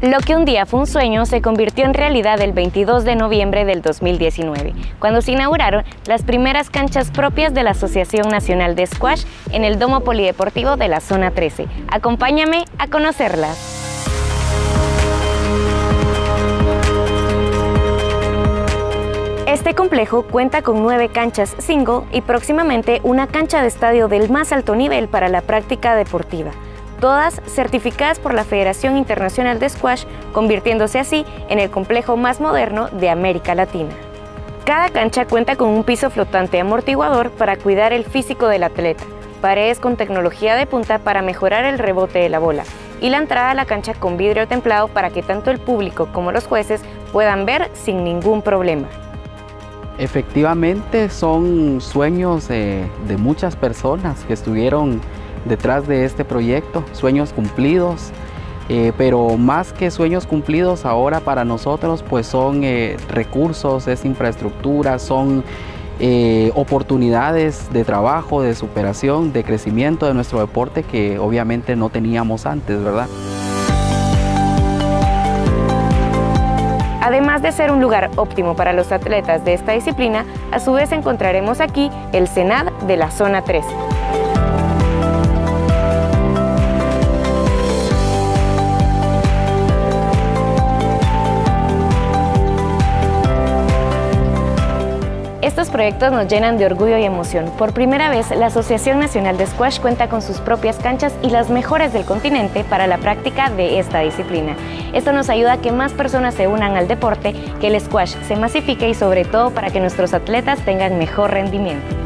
Lo que un día fue un sueño se convirtió en realidad el 22 de noviembre del 2019, cuando se inauguraron las primeras canchas propias de la Asociación Nacional de Squash en el Domo Polideportivo de la Zona 13. Acompáñame a conocerlas. Este complejo cuenta con 9 canchas single y próximamente una cancha de estadio del más alto nivel para la práctica deportiva, todas certificadas por la Federación Internacional de Squash, convirtiéndose así en el complejo más moderno de América Latina. Cada cancha cuenta con un piso flotante amortiguador para cuidar el físico del atleta, paredes con tecnología de punta para mejorar el rebote de la bola y la entrada a la cancha con vidrio templado para que tanto el público como los jueces puedan ver sin ningún problema. Efectivamente son sueños de muchas personas que estuvieron detrás de este proyecto, sueños cumplidos, pero más que sueños cumplidos ahora para nosotros pues son recursos, es infraestructura, son oportunidades de trabajo, de superación, de crecimiento de nuestro deporte que obviamente no teníamos antes, ¿verdad? Además de ser un lugar óptimo para los atletas de esta disciplina, a su vez encontraremos aquí el CENAD de la Zona 13. Estos proyectos nos llenan de orgullo y emoción. Por primera vez, la Asociación Nacional de Squash cuenta con sus propias canchas y las mejores del continente para la práctica de esta disciplina. Esto nos ayuda a que más personas se unan al deporte, que el squash se masifique y sobre todo para que nuestros atletas tengan mejor rendimiento.